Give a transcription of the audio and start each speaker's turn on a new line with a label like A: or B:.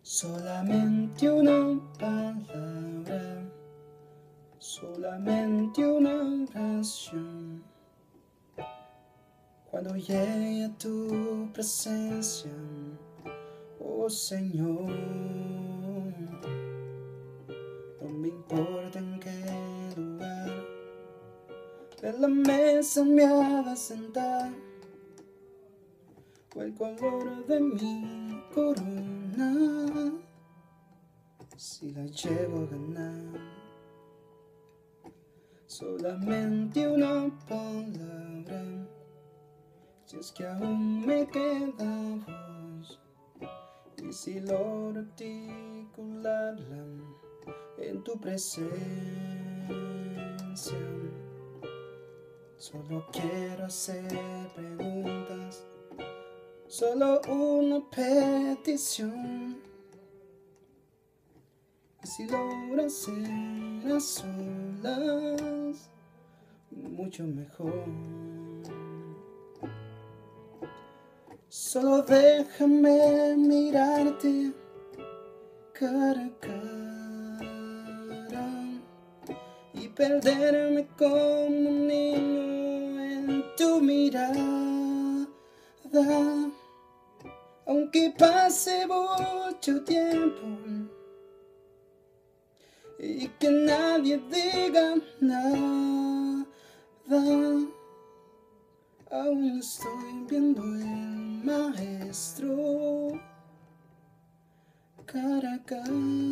A: Solamente una palabra, solamente una oración. Cuando llegue a tu presencia, oh Señor, no me importa en qué lugar de la mesa me hagas sentar, o el color de mi corona, si la llevo a ganar. Solamente una palabra, si es que aún me queda voz, y si logro articularla en tu presencia. Solo quiero hacer preguntas, solo una petición, y si logro hacer a solas, mucho mejor. Solo déjame mirarte cara a cara y perderme como un niño en tu mirada, aunque pase mucho tiempo y que nadie diga nada, aún estoy viendo el maestro cara a cara.